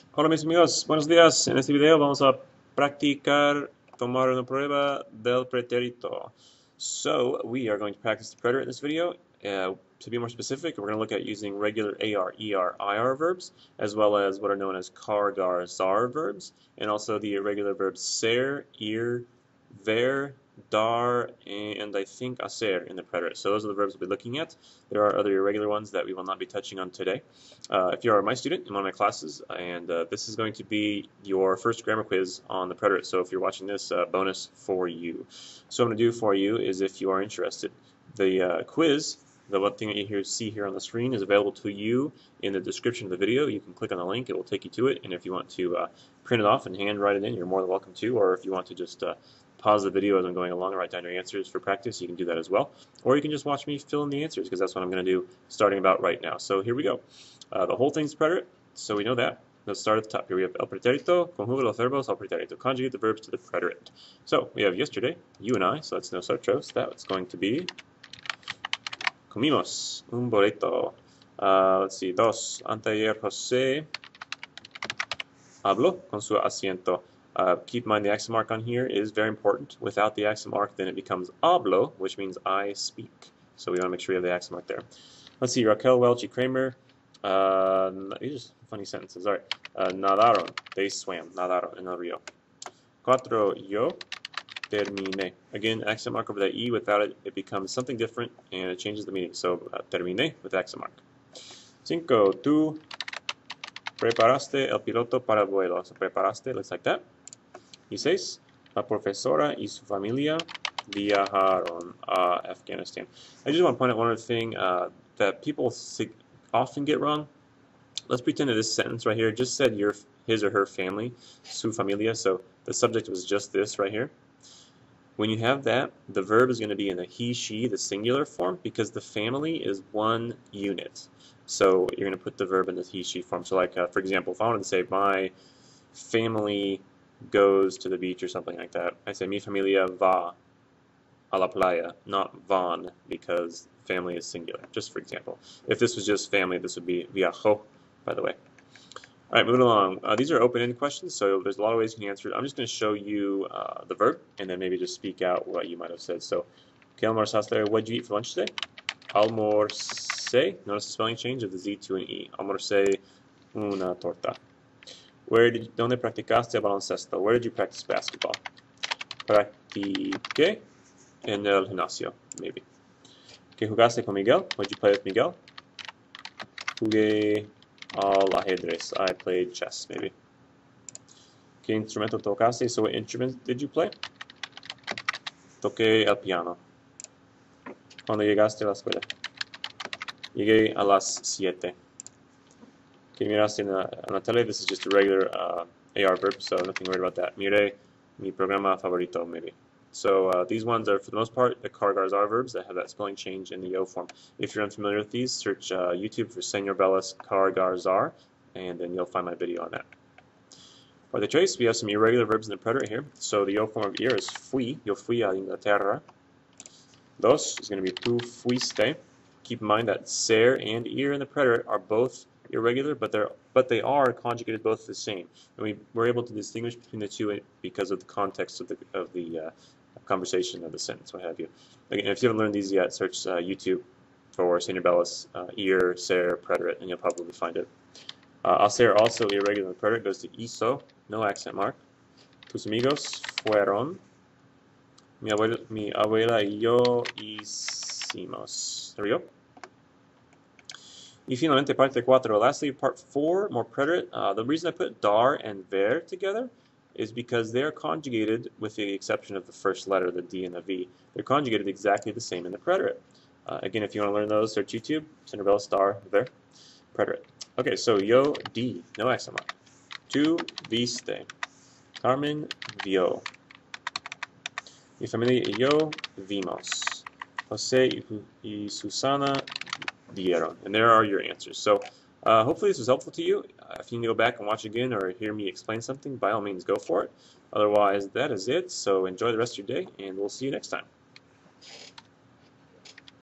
Hola mis amigos, buenos días. En este video vamos a practicar tomar una prueba del pretérito. So we are going to practice the preterite in this video. To be more specific, we're going to look at using regular AR, ER, IR verbs, as well as what are known as car, gar, zar verbs, and also the irregular verbs ser, ir, ver, dar, and I think hacer in the preterite. So those are the verbs we'll be looking at. There are other irregular ones that we will not be touching on today. If you are my student in one of my classes, and this is going to be your first grammar quiz on the preterite, so if you're watching this, bonus for you. So what I'm going to do for you is, if you are interested, the quiz, the one thing that you see here on the screen, is available to you in the description of the video. You can click on the link, it will take you to it, and if you want to print it off and handwrite it in, you're more than welcome to, or if you want to just pause the video as I'm going along and write down your answers for practice, you can do that as well. Or you can just watch me fill in the answers, because that's what I'm going to do starting about right now. So here we go. The whole thing's preterite, so we know that. Let's start at the top. Here we have el pretérito, conjuga los verbos al pretérito. Conjugate the verbs to the preterite. So we have yesterday, you and I, so that's nosotros. That's going to be comimos un burrito. Let's see, dos. Anteayer José habló con su asiento. Keep in mind the accent mark on here is very important. Without the accent mark, then it becomes hablo, which means I speak. So we want to make sure we have the accent mark there. Let's see, Raquel, Welch, Kramer. These are funny sentences. All right. Nadaron. They swam. Nadaron en el río. Cuatro. Yo terminé. Again, accent mark over that E. Without it, it becomes something different, and it changes the meaning. So, terminé with accent mark. Cinco. Tú preparaste el piloto para el vuelo. So, preparaste looks like that. Y seis. La profesora y su familia viajaron a Afghanistan. I just want to point out one other thing that people often get wrong. Let's pretend that this sentence right here just said his or her family, su familia, so the subject was just this right here. When you have that, the verb is going to be in the he, she, the singular form, because the family is one unit. So you're going to put the verb in the he, she form. So like, for example, if I wanted to say my family goes to the beach or something like that, I say mi familia va a la playa, not van, because family is singular, just for example. If this was just family, this would be viajó, by the way. All right, moving along. These are open-ended questions, so there's a lot of ways you can answer it. I'm just going to show you the verb, and then maybe just speak out what you might have said. So, ¿qué almorzaste? What did you eat for lunch today? Almorcé. Notice the spelling change of the Z to an E. Almorcé una torta. ¿Dónde practicaste baloncesto? Where did you practice basketball? Practiqué en el gimnasio, maybe. ¿Qué jugaste con Miguel? What did you play with Miguel? Jugué al ajedrez. I played chess, maybe. ¿Qué instrumento tocaste? So what instrument did you play? Toqué el piano. ¿Cuándo llegaste a la escuela? Llegué a las 7. ¿Qué miraste en la tele? This is just a regular AR verb, so nothing worried about that. Miré mi programa favorito, maybe. So these ones are, for the most part, the car, gar, zar verbs that have that spelling change in the O form. If you're unfamiliar with these, search YouTube for Senor Bellis car, gar, zar, and then you'll find my video on that. For the trace, we have some irregular verbs in the preterite here. So the O form of ir is fui. Yo fui a Inglaterra. Dos is going to be tú fuiste. Keep in mind that ser and ir in the preterite are both irregular, but they are conjugated both the same. And we're able to distinguish between the two because of the context of the conversation of the sentence, what have you. Again, if you haven't learned these yet, search YouTube for Senor Bellis, ir, ser, preterite, and you'll probably find it. Hacer, also irregular in the preterite, goes to hizo, no accent mark. Tus amigos fueron. Mi abuela y yo hicimos. There we go. Y finalmente, parte 4. Lastly, part 4, more preterite. The reason I put dar and ver together is because they're conjugated, with the exception of the first letter, the D and the V. They're conjugated exactly the same in the preterite. Again, if you want to learn those, search YouTube, Senor Bellis, dar, ver, preterite. Okay, so yo di, no accent mark. Tú viste. Carmen vio. Mi familia y yo vimos. José y Susana vieron. And there are your answers. So hopefully this was helpful to you. If you need to go back and watch again or hear me explain something, by all means go for it. Otherwise, that is it. So enjoy the rest of your day, and we'll see you next time.